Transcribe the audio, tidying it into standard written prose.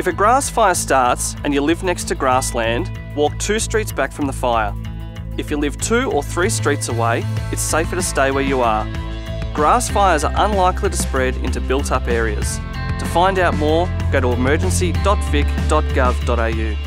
If a grass fire starts and you live next to grassland, walk 2 streets back from the fire. If you live 2 or 3 streets away, it's safer to stay where you are. Grass fires are unlikely to spread into built-up areas. To find out more, go to emergency.vic.gov.au.